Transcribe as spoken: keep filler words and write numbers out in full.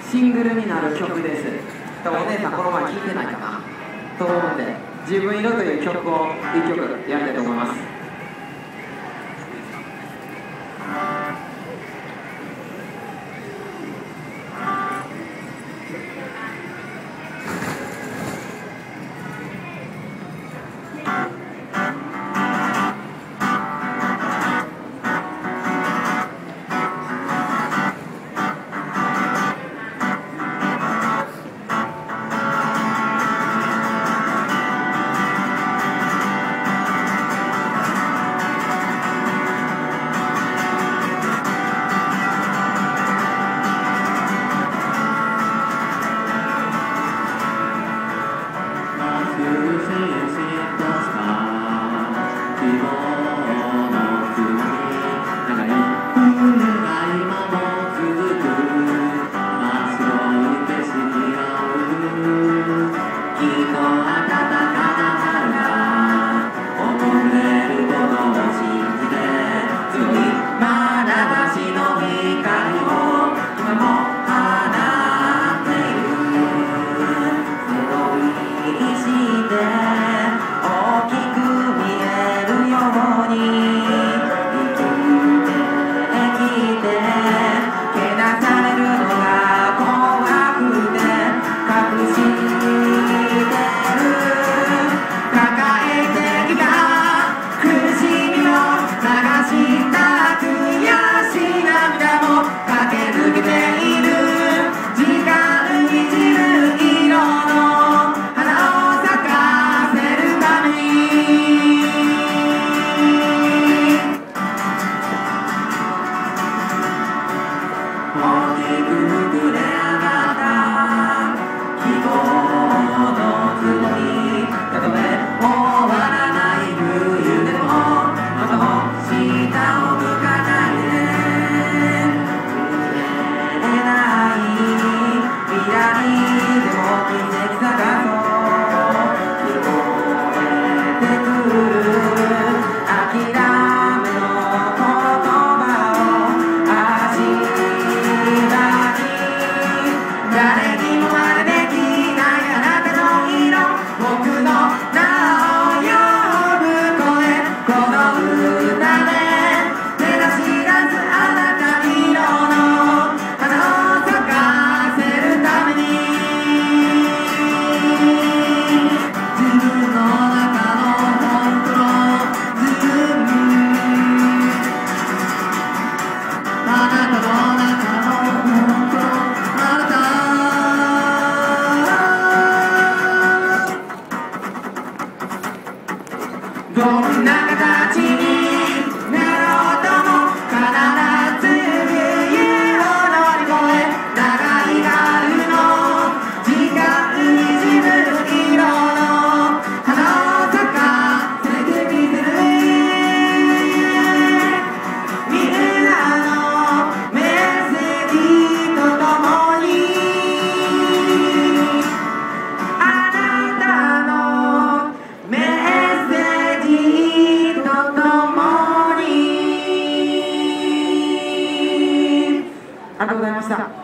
シングルになる曲です。多分お姉さんこの前聴いてないかなと思うんで、自分色という曲をいっきょくやりたいと思います。どんな形になろうとも必ず冬を乗り越え長い春の時間にじむ色の花を咲かせてみせるみんなのメッセージとともにあなたのメッセージとともにありがとうございました。